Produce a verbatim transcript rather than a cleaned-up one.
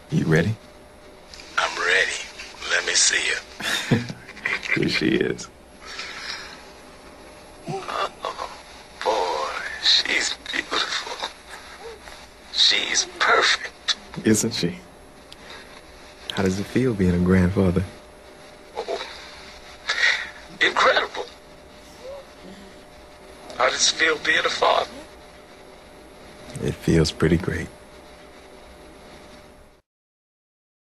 You ready? I'm ready. Let me see you. Here she is. Oh, boy, she's beautiful. She's perfect. Isn't she? How does it feel being a grandfather? Oh, incredible. How does it feel being a father? It feels pretty great.